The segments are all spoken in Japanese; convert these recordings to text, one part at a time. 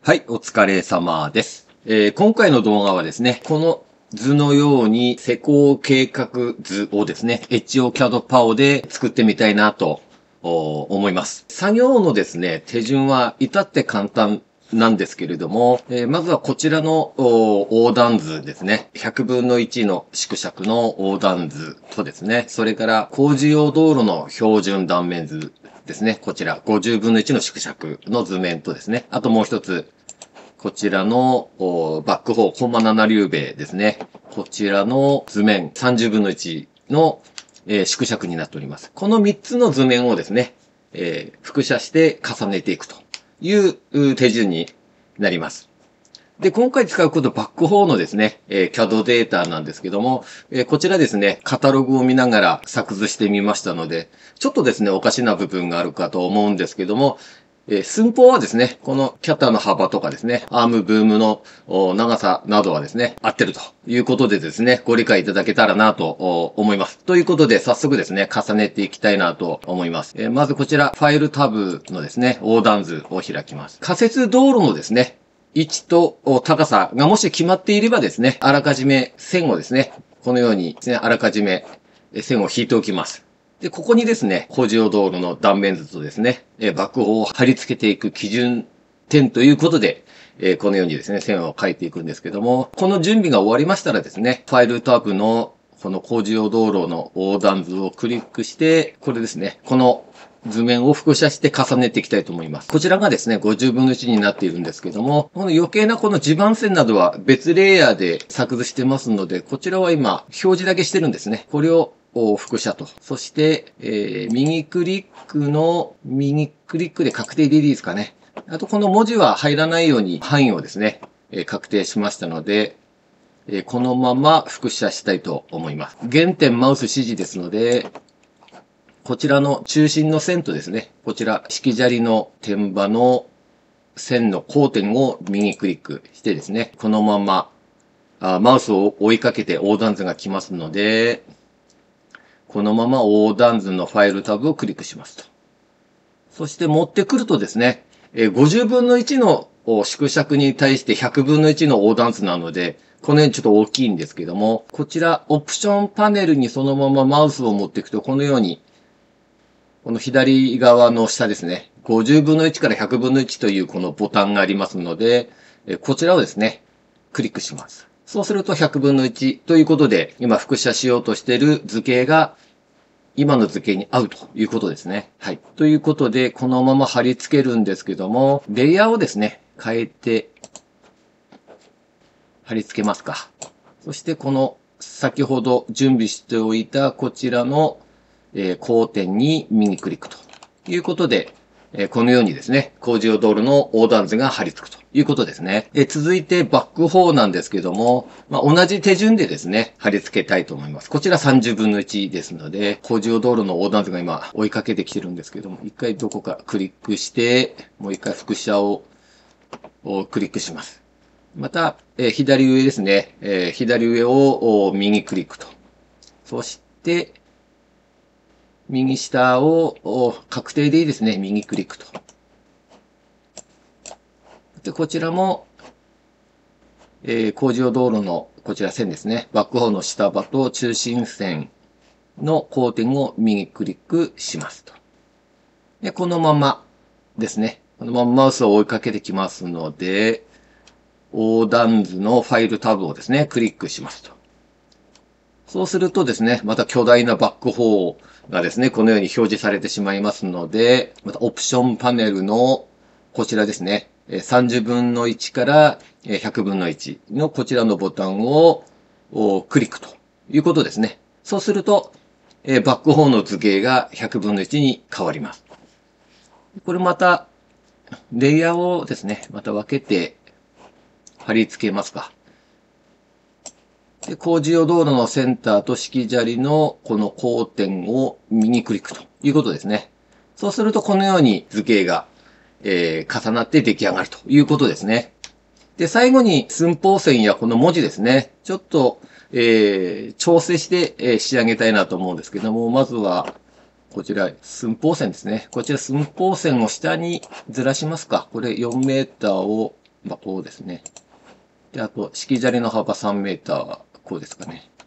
はい、お疲れ様です。今回の動画はですね、この図のように施工計画図をですね、HOCAD パオで作ってみたいなと思います。作業のですね、手順は至って簡単なんですけれども、まずはこちらの横断図ですね。100分の1の縮尺の横断図とですね、それから工事用道路の標準断面図ですね。こちら50分の1の縮尺の図面とですね、あともう一つ、こちらのバックホー、コンマ7リューベですね。こちらの図面30分の1の、縮尺になっております。この3つの図面をですね、複写して重ねていくという手順になります。で、今回使うことバックホーのですね、CAD データなんですけども、こちらですね、カタログを見ながら作図してみましたので、ちょっとですね、おかしな部分があるかと思うんですけども、寸法はですね、このキャタの幅とかですね、アームブームの長さなどはですね、合ってるということでですね、ご理解いただけたらなと思います。ということで、早速ですね、重ねていきたいなと思います。まずこちら、ファイルタブのですね、横断図を開きます。仮設道路のですね、位置と高さがもし決まっていればですね、あらかじめ線をですね、このようにですね、あらかじめ線を引いておきます。で、ここにですね、工事用道路の断面図とですね、バックホーを貼り付けていく基準点ということで、このようにですね、線を書いていくんですけども、この準備が終わりましたらですね、ファイルタブのこの工事用道路の横断図をクリックして、これですね、この図面を複写して重ねていきたいと思います。こちらがですね、50分の1になっているんですけども、この余計なこの地盤線などは別レイヤーで作図してますので、こちらは今、表示だけしてるんですね。これを複写と。そして、右クリックで確定でいいですかね。あとこの文字は入らないように範囲をですね、確定しましたので、このまま複写したいと思います。原点マウス指示ですので、こちらの中心の線とですね、こちら、式砂利の天場の線の交点を右クリックしてですね、このまま、マウスを追いかけて横断図が来ますので、このまま横断図のファイルタブをクリックしますと。そして持ってくるとですね、50分の1の縮尺に対して100分の1の横断図なので、この辺ちょっと大きいんですけども、こちらオプションパネルにそのままマウスを持っていくと、このように、この左側の下ですね、50分の1から100分の1というこのボタンがありますので、こちらをですね、クリックします。そうすると100分の1ということで、今複写しようとしている図形が今の図形に合うということですね。はい。ということで、このまま貼り付けるんですけども、レイヤーをですね、変えて、貼り付けますか。そしてこの先ほど準備しておいたこちらの、交点に右クリックということで、このようにですね、工事用道路の横断図が貼り付くということですね。続いてバックホーなんですけども、同じ手順でですね、貼り付けたいと思います。こちら30分の1ですので、工事用道路の横断図が今追いかけてきてるんですけども、一回どこかクリックして、もう一回複写をクリックします。また、左上ですね、左上を右クリックと。そして、右下を確定でいいですね。右クリックと。で、こちらも、工事用道路のこちら線ですね。バックホーンの下場と中心線の交点を右クリックしますと。で、このままですね。このままマウスを追いかけてきますので、横断図のファイルタブをですね、クリックしますと。そうするとですね、また巨大なバックホーがですね、このように表示されてしまいますので、またオプションパネルのこちらですね、30分の1から100分の1のこちらのボタンをクリックということですね。そうすると、バックホーの図形が100分の1に変わります。これまた、レイヤーをですね、また分けて貼り付けますか。で、工事用道路のセンターと式砂利のこの交点を右クリックということですね。そうするとこのように図形が、重なって出来上がるということですね。で、最後に寸法線やこの文字ですね。ちょっと、調整して、仕上げたいなと思うんですけども、まずは、こちら、寸法線ですね。こちら寸法線を下にずらしますか。これ4メーターをまあ、こうですね。で、あと、式砂利の幅3メーター、こうですかね。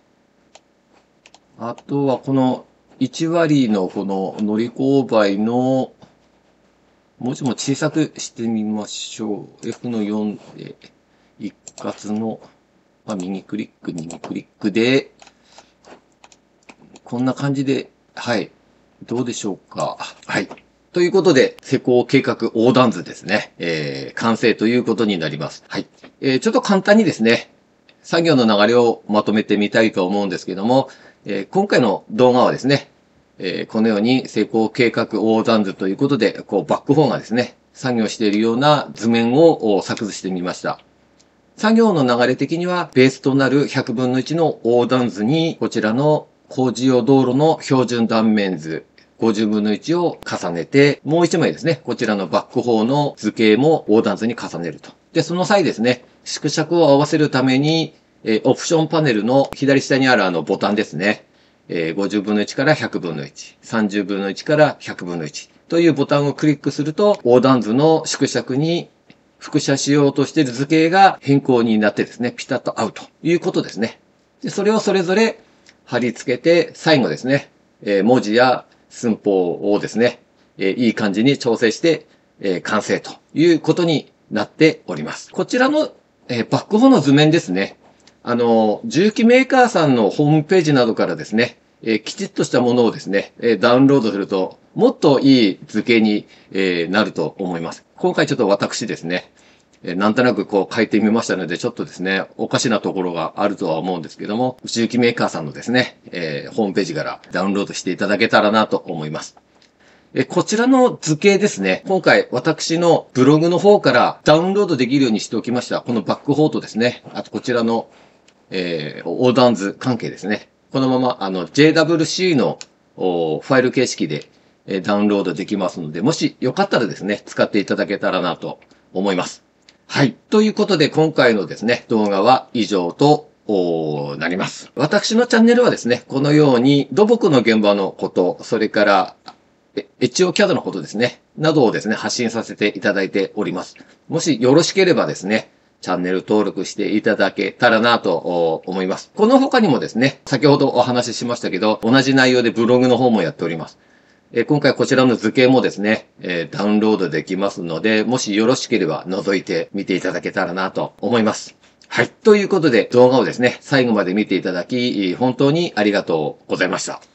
あとは、この1割のこの乗り勾配の文字も小さくしてみましょう。F の4で、一括の、まあ、右クリック、右クリックで、こんな感じで、はい。どうでしょうか。はい。ということで、施工計画横断図ですね。完成ということになります。はい。ちょっと簡単にですね、作業の流れをまとめてみたいと思うんですけども、今回の動画はですね、このように施工計画横断図ということで、こうバックホーンがですね、作業しているような図面を作図してみました。作業の流れ的には、ベースとなる100分の1の横断図に、こちらの工事用道路の標準断面図、50分の1を重ねて、もう1枚ですね、こちらのバックホーの図形も横断図に重ねると。で、その際ですね、縮尺を合わせるために、オプションパネルの左下にあるボタンですね。50分の1から100分の1、30分の1から100分の1というボタンをクリックすると、横断図の縮尺に複写しようとしている図形が変更になってですね、ピタッと合うということですね。で、それをそれぞれ貼り付けて、最後ですね、文字や寸法をですね、いい感じに調整して、完成ということになっております。こちらの、バックホーンの図面ですね。重機メーカーさんのホームページなどからですね、きちっとしたものをですね、ダウンロードすると、もっといい図形に、なると思います。今回ちょっと私ですね、なんとなくこう書いてみましたので、ちょっとですね、おかしなところがあるとは思うんですけども、重機メーカーさんのですね、ホームページからダウンロードしていただけたらなと思います。こちらの図形ですね。今回私のブログの方からダウンロードできるようにしておきました。このバックホートですね。あとこちらの横断図関係ですね。このまま、JWC のファイル形式でダウンロードできますので、もしよかったらですね、使っていただけたらなと思います。はい。ということで、今回のですね、動画は以上となります。私のチャンネルはですね、このように土木の現場のこと、それから、HOCAD のことですね、などをですね、発信させていただいております。もしよろしければですね、チャンネル登録していただけたらなと思います。この他にもですね、先ほどお話ししましたけど、同じ内容でブログの方もやっております。今回こちらの図形もですね、ダウンロードできますので、もしよろしければ覗いてみていただけたらなと思います。はい。ということで動画をですね、最後まで見ていただき、本当にありがとうございました。